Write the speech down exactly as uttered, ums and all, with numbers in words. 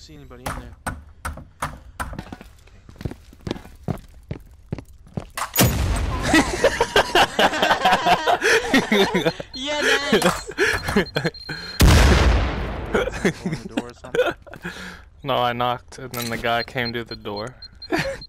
see anybody in there. Yeah, nice. Open the door or something? No, I knocked, and then the guy came to the door.